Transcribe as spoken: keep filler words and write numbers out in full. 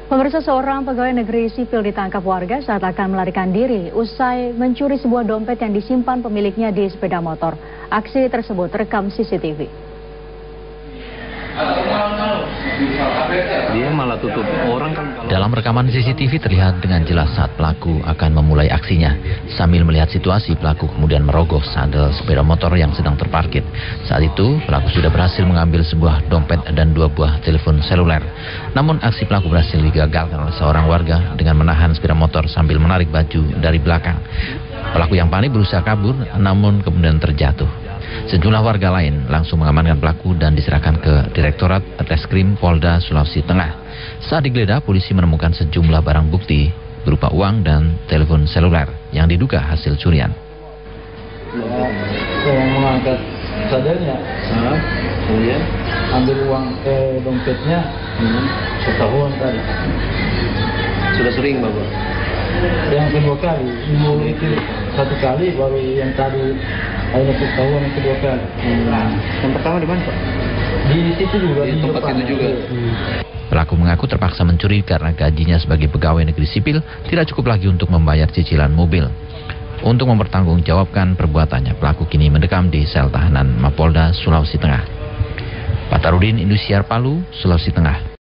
Pemirsa, seorang pegawai negeri sipil ditangkap warga saat akan melarikan diri usai mencuri sebuah dompet yang disimpan pemiliknya di sepeda motor. Aksi tersebut terekam C C T V. Dia malah tutup orang kan. Dalam rekaman C C T V terlihat dengan jelas saat pelaku akan memulai aksinya. Sambil melihat situasi, pelaku kemudian merogoh sandal sepeda motor yang sedang terparkir. Saat itu, pelaku sudah berhasil mengambil sebuah dompet dan dua buah telepon seluler. Namun aksi pelaku berhasil digagalkan oleh seorang warga dengan menahan sepeda motor sambil menarik baju dari belakang. Pelaku yang panik berusaha kabur, namun kemudian terjatuh. Sejumlah warga lain langsung mengamankan pelaku dan diserahkan ke Direktorat Reskrim Polda Sulawesi Tengah. Saat digeledah, polisi menemukan sejumlah barang bukti berupa uang dan telepon seluler yang diduga hasil curian. Saya mengangkat sadarnya, Nah, kemudian ambil uang eh, dompetnya hmm. setahun tadi. Sudah sering Bapak? Yang kedua kali, dulu itu satu kali, baru yang tadi ada setahun yang kedua kali. Hmm. Yang pertama di mana Pak? Di situ juga, Di tempat depan. itu juga. Pelaku mengaku terpaksa mencuri karena gajinya sebagai pegawai negeri sipil tidak cukup lagi untuk membayar cicilan mobil. Untuk mempertanggungjawabkan perbuatannya, pelaku kini mendekam di sel tahanan Mapolda Sulawesi Tengah. Patarudin Indosiar Palu, Sulawesi Tengah.